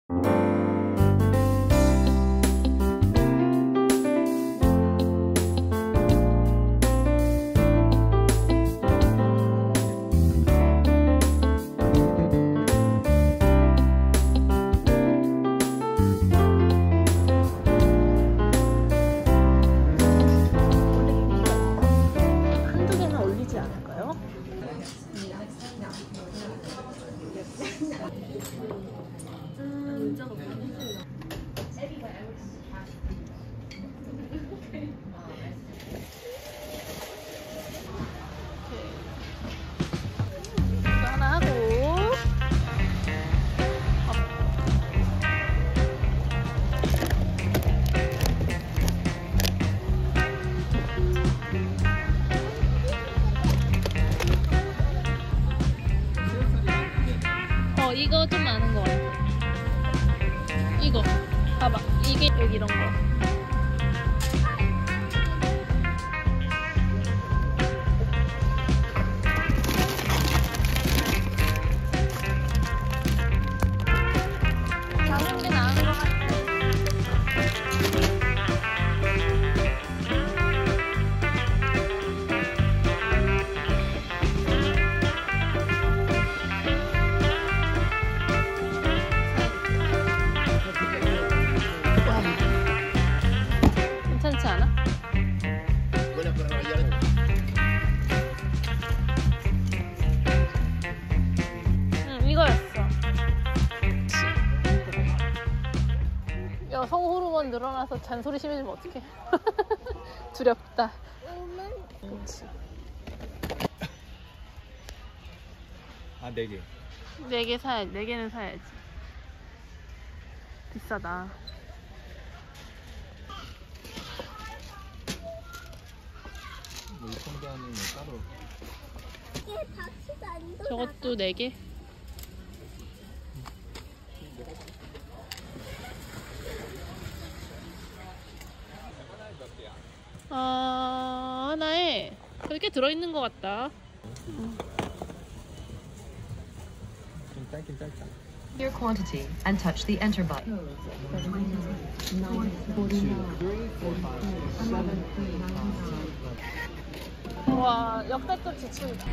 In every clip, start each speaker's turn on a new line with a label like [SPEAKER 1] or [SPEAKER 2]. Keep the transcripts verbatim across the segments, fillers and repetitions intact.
[SPEAKER 1] 이거 좀 많은 거 같아. 이거 봐봐, 이게 여기 이런 거. 작은 게 나은 거 같아. 괜찮지 않아? 응, 이거였어. 여성 호르몬 늘어나서 잔소리 심해지면 어떡해. 두렵다. 그치.
[SPEAKER 2] 아, 네 개.
[SPEAKER 1] 네 개 사야지. 네 개는 사야지. 비싸다.
[SPEAKER 2] 뭐 유통기한은 따로.
[SPEAKER 1] 저것도 네 개? 아, 하나에 그렇게 들어있는 것 같다. 음.
[SPEAKER 2] 좀 짧긴 짧다.
[SPEAKER 3] Your quantity and touch the enter button.
[SPEAKER 1] 와, 역대급 지출이다.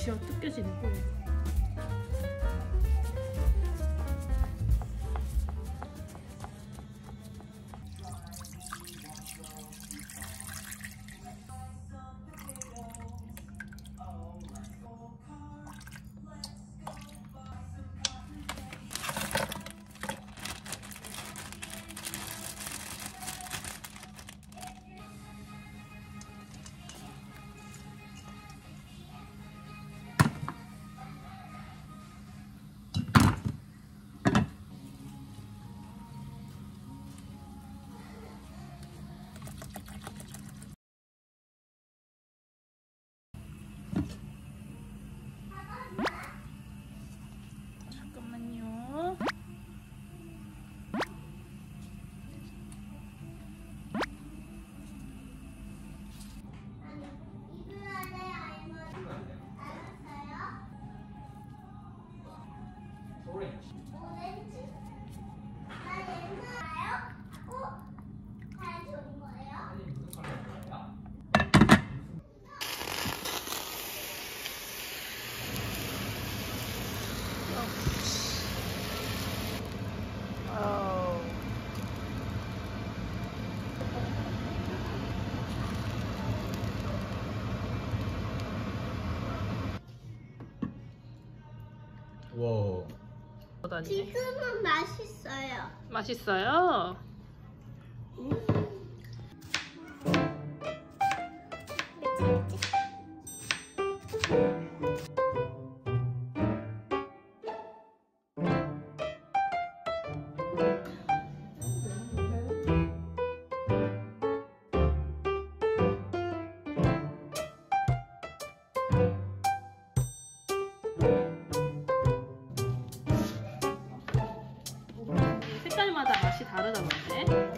[SPEAKER 1] 쥐어 뜯겨지네 또. 잠깐만요.
[SPEAKER 2] 와.
[SPEAKER 4] 지금은 맛있어요.
[SPEAKER 1] 맛있어요? 색깔마다 맛이 다르다 본데.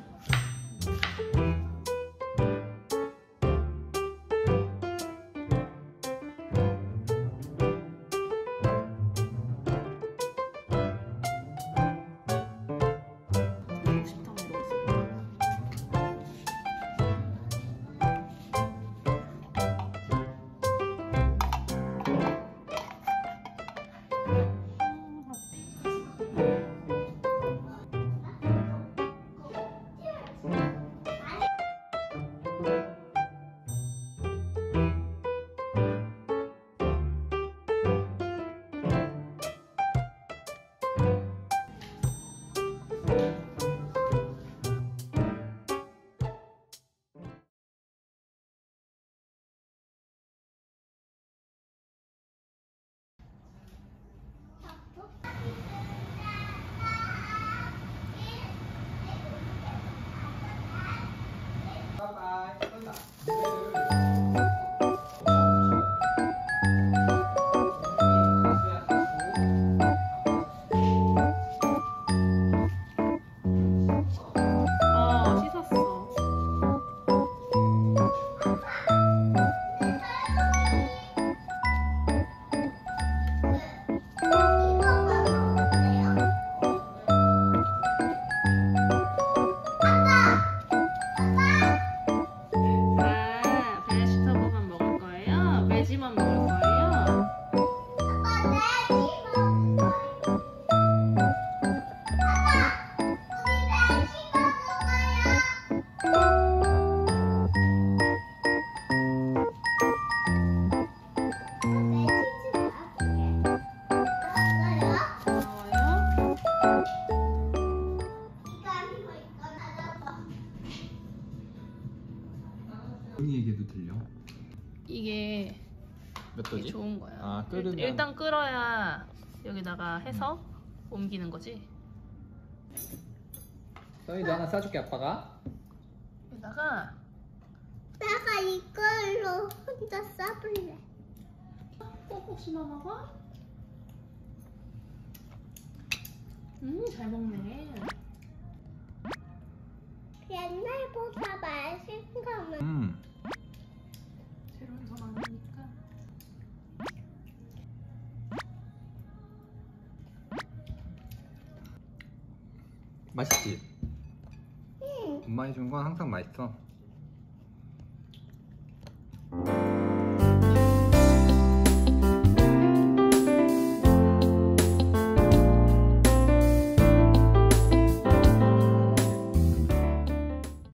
[SPEAKER 1] 어, 씻었어. 아, 베지터블만 먹을 거예요? 베지만 먹을 거예요? 고마워요.
[SPEAKER 2] 언니 얘기도 들려?
[SPEAKER 1] 이게
[SPEAKER 2] 몇
[SPEAKER 1] 이게
[SPEAKER 2] 도지?
[SPEAKER 1] 좋은 거야.
[SPEAKER 2] 아, 끓으면-
[SPEAKER 1] 일- 일단 끓어야 여기다가 해서 옮기는 거지.
[SPEAKER 2] 써니도 하나 싸줄게 아빠가.
[SPEAKER 1] 여기다가
[SPEAKER 4] 내가 이걸로 혼자 싸볼래.
[SPEAKER 1] 꼭꼭 씹어 먹어. 음, 잘 먹네.
[SPEAKER 4] 옛날보다 맛있는 거면
[SPEAKER 2] 음.
[SPEAKER 1] 재료는 더 많으니까.
[SPEAKER 2] 맛있지?
[SPEAKER 4] 응.
[SPEAKER 2] 엄마 해준 건 항상 맛있어.